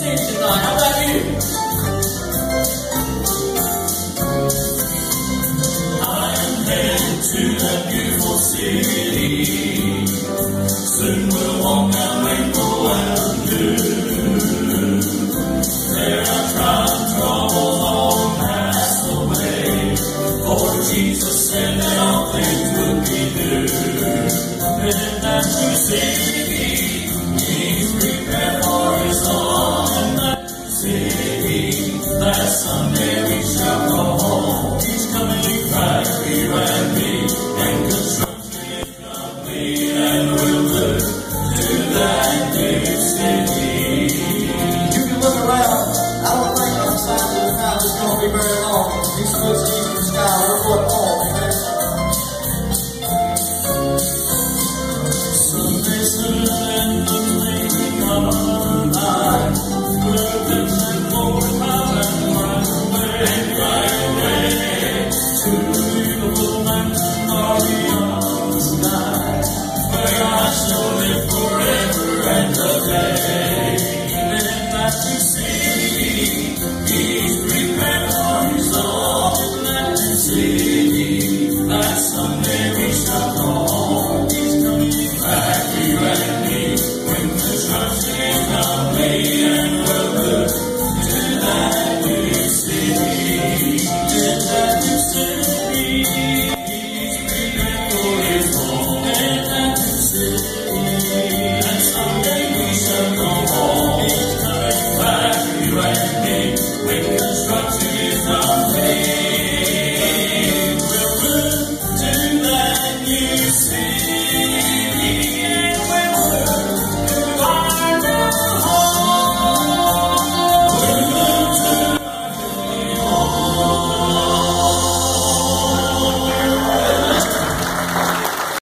sing tonight. How about you? I'm headed to that beautiful city. Soon we'll walk down Rainbow Avenue. There our trials and troubles all pass away. For Jesus said that all things would be new. And in that new city, He's prepared for His own. In that city, that someday we shall go home.